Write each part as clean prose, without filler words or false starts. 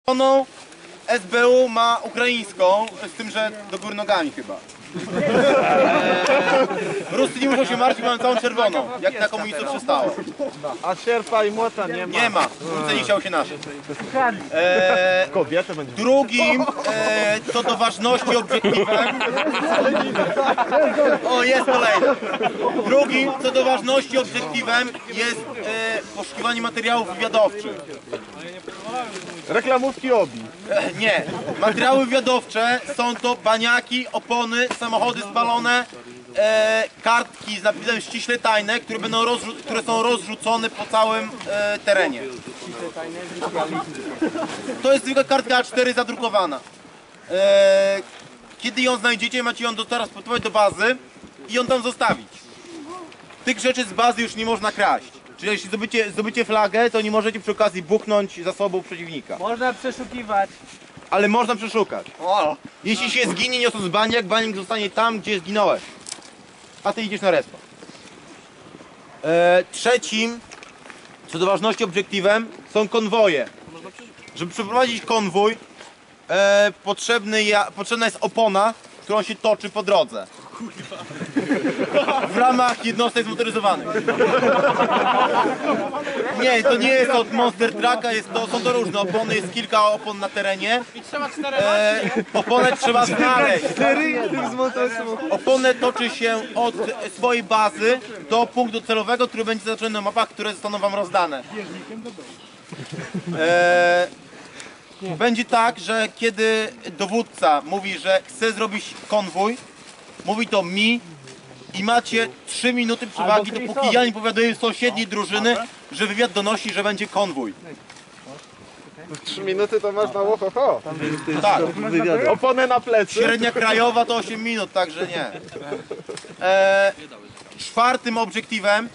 SBU ma ukraińską, z tym, że do góry nogami chyba. Ruscy nie muszą się martwić, mają całą czerwoną, jak na komunistów przystało. A sierpa i młota nie ma. Nie ma, Ruscy nie chciał się naszych. Kobietę będzie. Drugim, co do ważności obiektywem... O, jest kolejny. Drugim, co do ważności obiektywem jest poszukiwanie materiałów wywiadowczych. Reklamówki obi. Nie. Materiały wywiadowcze są to baniaki, opony, samochody spalone, kartki z napisem ściśle tajne, które są rozrzucone po całym terenie. To jest zwykła kartka A4 zadrukowana. Kiedy ją znajdziecie, macie ją transportować do bazy i ją tam zostawić. Tych rzeczy z bazy już nie można kraść. Czyli jeśli zdobycie flagę, to nie możecie przy okazji buchnąć zasobów przeciwnika. Można przeszukiwać. Ale można przeszukać. Jeśli się zginie niosąc baniak, baniak zostanie tam, gdzie zginąłeś. A ty idziesz na respa. Trzecim, co do ważności obiektywem, są konwoje. Żeby przeprowadzić konwój, potrzebna jest opona, którą się toczy po drodze. W ramach jednostek zmotoryzowanych. Nie, to nie jest od Monster Trucka, są to różne opony, jest kilka opon na terenie. I trzeba 4 Oponę trzeba znaleźć. Oponę toczy się od swojej bazy do punktu celowego, który będzie zaznaczony na mapach, które zostaną wam rozdane. Będzie tak, że kiedy dowódca mówi, że chce zrobić konwój, mówi to mi i macie 3 minuty przewagi, dopóki ja nie powiaduję sąsiedniej drużyny, że wywiad donosi, że będzie konwój. 3 minuty to masz na łohoho. Tak. Oponę na plecy. Średnia krajowa to 8 minut, także nie. Czwartym obiektywem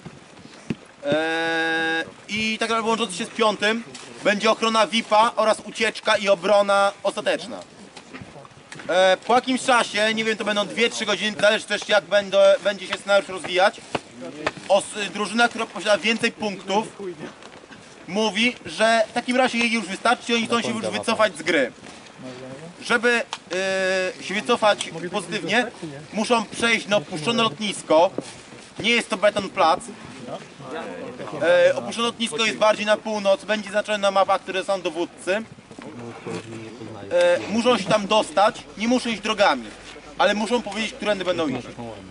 i tak naprawdę łączący się z piątym będzie ochrona VIP-a oraz ucieczka i obrona ostateczna. Po jakimś czasie, nie wiem, to będą 2-3 godziny, zależy też jak będzie się scenariusz rozwijać. Drużyna, która posiada więcej punktów, mówi, że w takim razie jej już wystarczy i oni chcą się już wycofać z gry. Żeby się wycofać pozytywnie, muszą przejść na opuszczone lotnisko. Nie jest to beton plac. Opuszczone lotnisko jest bardziej na północ, będzie zaznaczone na mapach, które są dowódcy. Muszą się tam dostać, nie muszą iść drogami, ale muszą powiedzieć, którędy będą iść.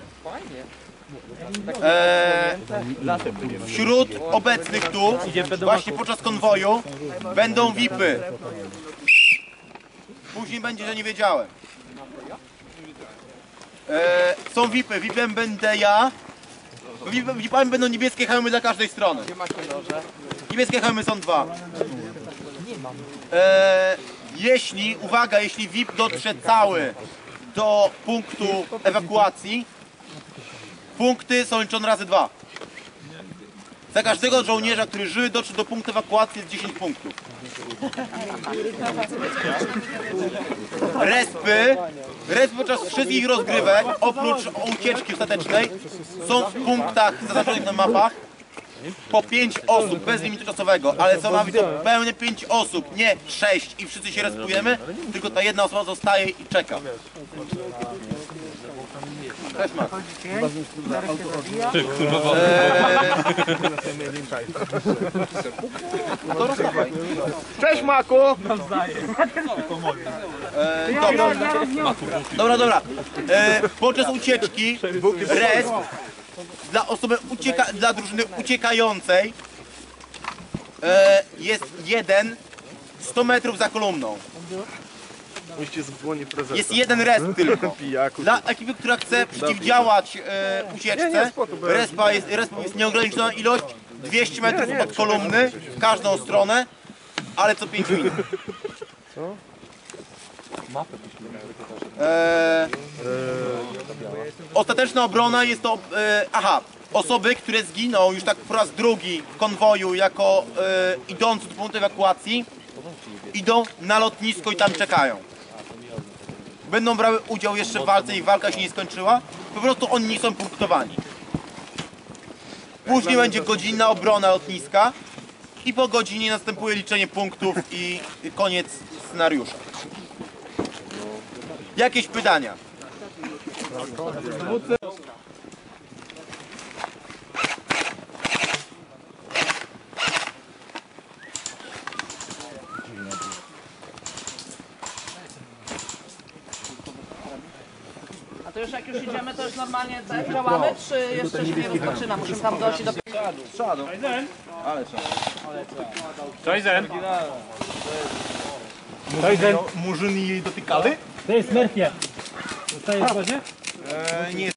Wśród obecnych tu, właśnie podczas konwoju, będą VIP-y. Później będzie, że nie wiedziałem. Są VIP-y, VIP-em będę ja. VIP-ami będą niebieskie hełmy dla każdej strony. Niebieskie hełmy są 2. Jeśli VIP dotrze cały do punktu ewakuacji, punkty są liczone razy 2. Za każdego żołnierza, który żywy dotrze do punktu ewakuacji, jest 10 punktów. Respy podczas wszystkich rozgrywek, oprócz ucieczki ostatecznej, są w punktach zaznaczonych na mapach po 5 osób, bez limitu czasowego, ale co ma być to pełne 5 osób, nie 6 i wszyscy się respujemy, tylko ta jedna osoba zostaje i czeka. Cześć, Max. Cześć, Maku! Dobra. Podczas ucieczki resp dla drużyny uciekającej jest 100 metrów za kolumną. Jest 1 resp tylko. Dla ekipy, która chce przeciwdziałać ucieczce, respa jest nieograniczona ilość, 200 metrów od kolumny w każdą stronę, ale co 5 minut. Ostateczna obrona jest to... osoby, które zginą już tak po raz drugi w konwoju jako idący do punktu ewakuacji, idą na lotnisko i tam czekają. Będą brały udział jeszcze w walce i walka się nie skończyła, po prostu oni nie są punktowani. Później będzie godzinna obrona lotniska i po godzinie następuje liczenie punktów i koniec scenariusza. Jakieś pytania? A to już jak już idziemy, to już normalnie tak działamy, czy jeszcze się nie rozpoczyna? Musimy tam dojść do... Kaizen! Kaizen! Murzyny jej dotykały? To jest Merfie! Zostajesz w wodzie? Nie.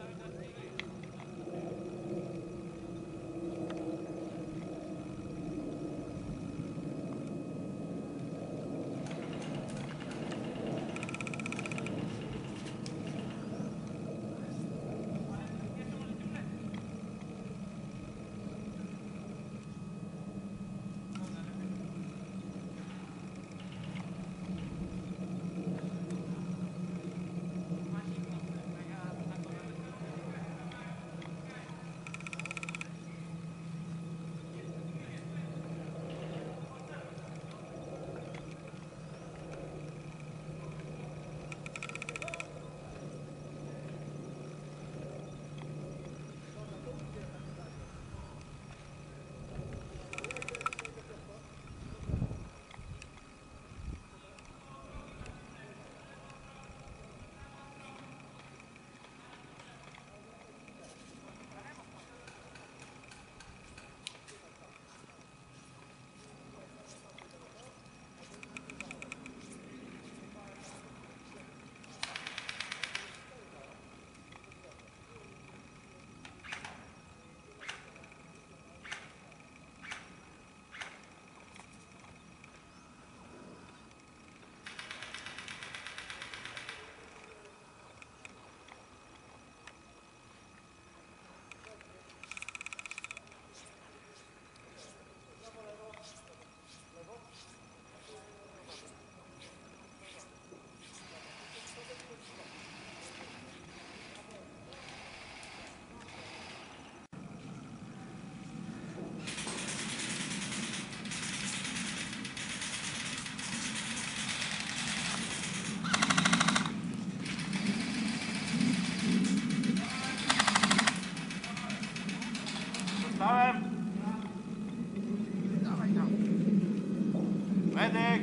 Medyk!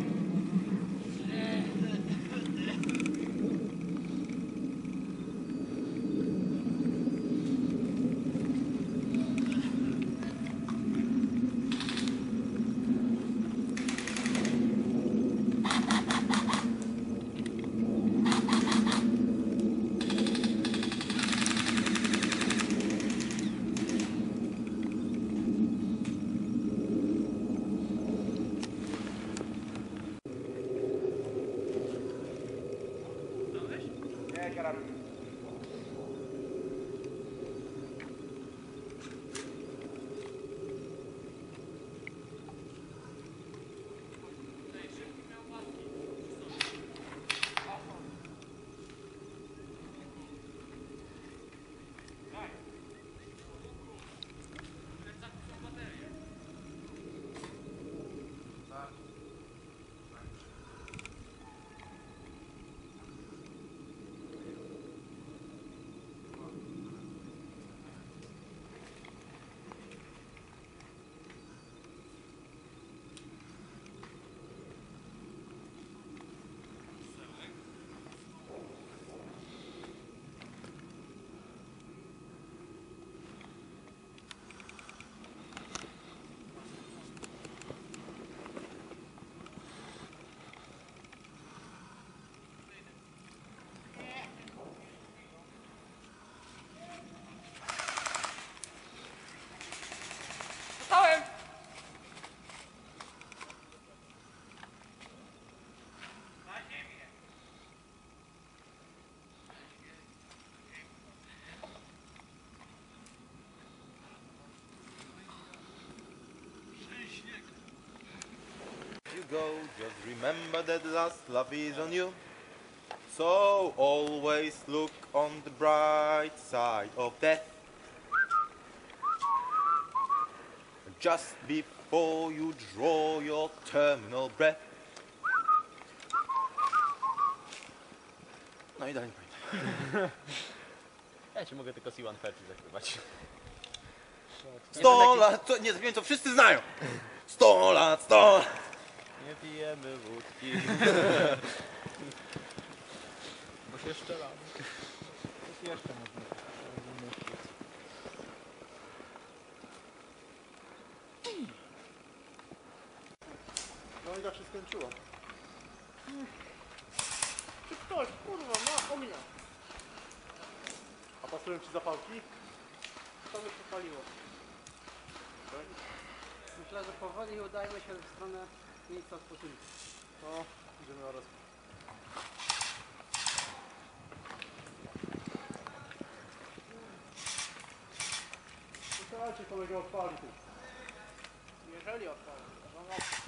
Go, just remember that last love is on you. So always look on the bright side of death. Just be before you draw your terminal breath. No i dalej nie pamiętam. Ja ci mogę tylko C1 Ferty zakrywać. 100 lat, co, nie wiem co wszyscy znają. 100 lat, 100 lat. Nie pijemy wódki. Bo się szczelamy. Coś jeszcze można. No i tak się skończyło. Czy ktoś, kurwa, ma ognia? A pasują ci zapałki? To by przypaliło. Myślę, że powoli udajmy się w stronę miejsca odpoczynku. No, idziemy na raz. Słuchajcie, kolega odpali tu. Jeżeli odpalimy, to